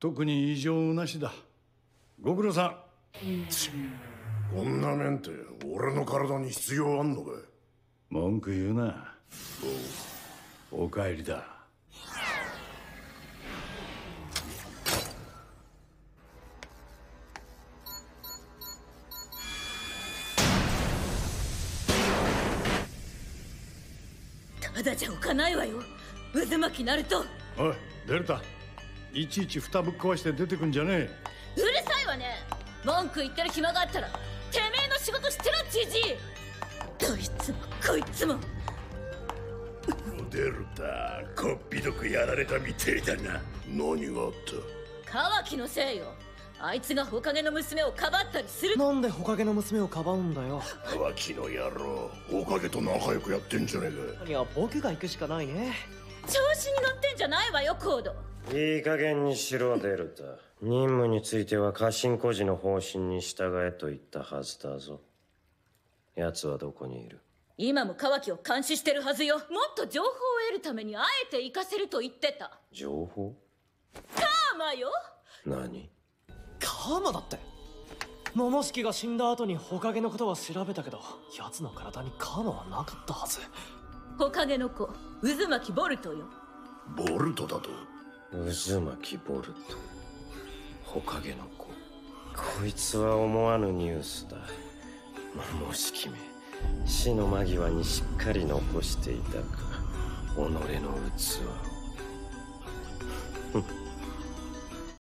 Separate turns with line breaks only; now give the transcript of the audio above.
特に異常なしだ。ご苦労さん。
こんな面って俺の体に必要あんのかい？
文句言うな。お帰りだ。
ただじゃおかないわよ、渦巻きナルト。
おいデルタ、いちいち蓋ぶっ壊して出てくんじゃねえ。
うるさいわね。文句言ってる暇があったらてめえの仕事してろ、じじい。どいつもこいつも。
デルタ、こっぴどくやられたみてえだな。何があった？
カワキのせいよ。あいつが火影の娘をかばったりする。
なんで火影の娘をかばうんだよ。
カワキの野郎、火影と仲良くやってんじゃねえか。
いや、僕が行くしかないね。
調子に乗ってんじゃないわよ、コード。
いい加減にしろ、デルタ。任務については家臣孤児の方針に従えと言ったはずだぞ。奴はどこにいる？
今もカワキを監視してるはずよ。もっと情報を得るためにあえて行かせると言ってた。
情報？
カーマよ。
何？
カーマだって。桃敷が死んだ後に火影のことは調べたけど、奴の体にカーマはなかったはず。
火影の子、渦巻ボルトよ。
ボルトだと？
渦巻ボルト、火影の子。こいつは思わぬニュースだ。桃敷め、死の間際にしっかり残していたか、己の器を。